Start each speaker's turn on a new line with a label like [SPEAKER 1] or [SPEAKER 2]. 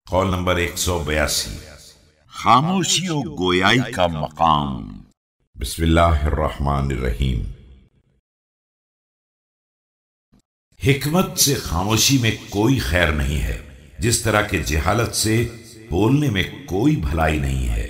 [SPEAKER 1] Kaul number 182।
[SPEAKER 2] खामोशी और गोयाई का मकाम।
[SPEAKER 1] बिस्मिल्लाहिर्रहमानिर्रहीम। हिकमत से खामोशी में कोई खैर नहीं है, जिस तरह के जहालत से बोलने में कोई भलाई नहीं है।